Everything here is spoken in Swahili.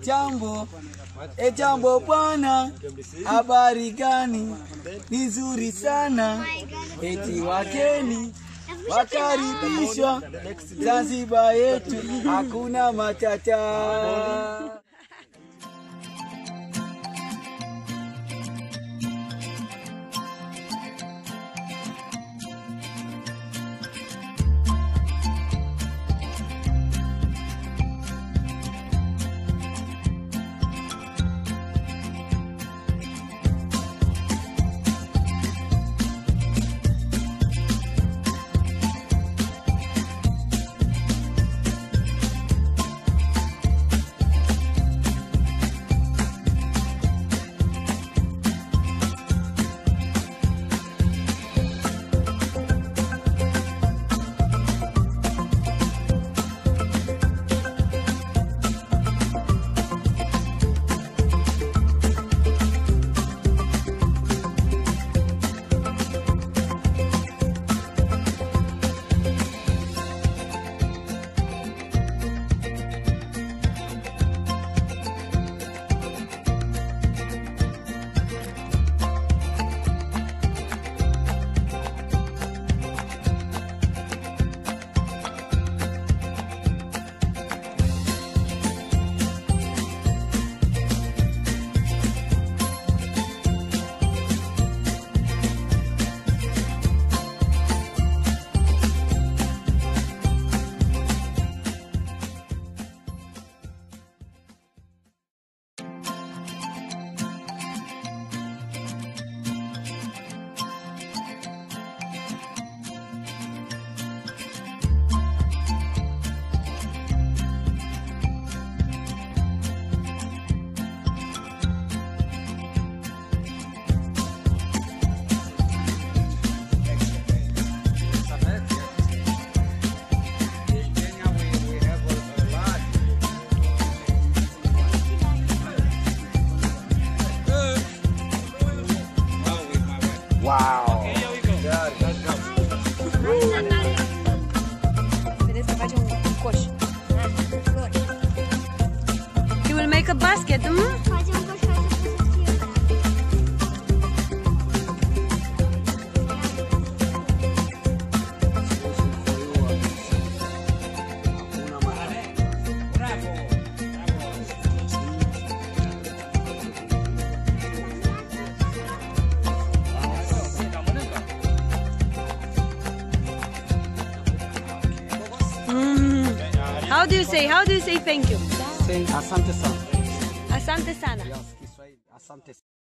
Jambo bwana, habari gani? Nzuri sana. Eti wageni wakaribishwa Zanzibar yetu, hakuna matata. Wow. Okay, here we go. Yeah, let's go. You will make a basket, How do you say thank you? Say asante sana. Asante sana. Yes, Kiswahili. Asante.